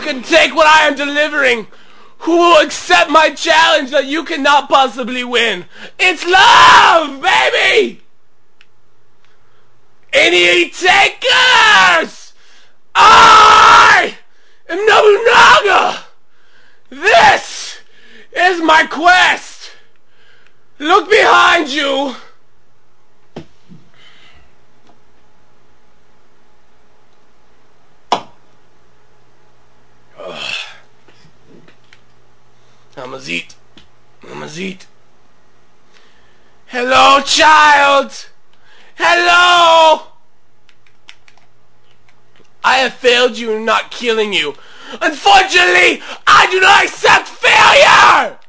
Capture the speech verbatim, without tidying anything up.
can take what I am delivering? Who will accept my challenge that you cannot possibly win? It's love, baby! Any takers! I am Nobunaga! This is my quest! Look behind you! Amazit. Amazit. Hello, child! Hello! I have failed you in not killing you. Unfortunately, I do not accept failure!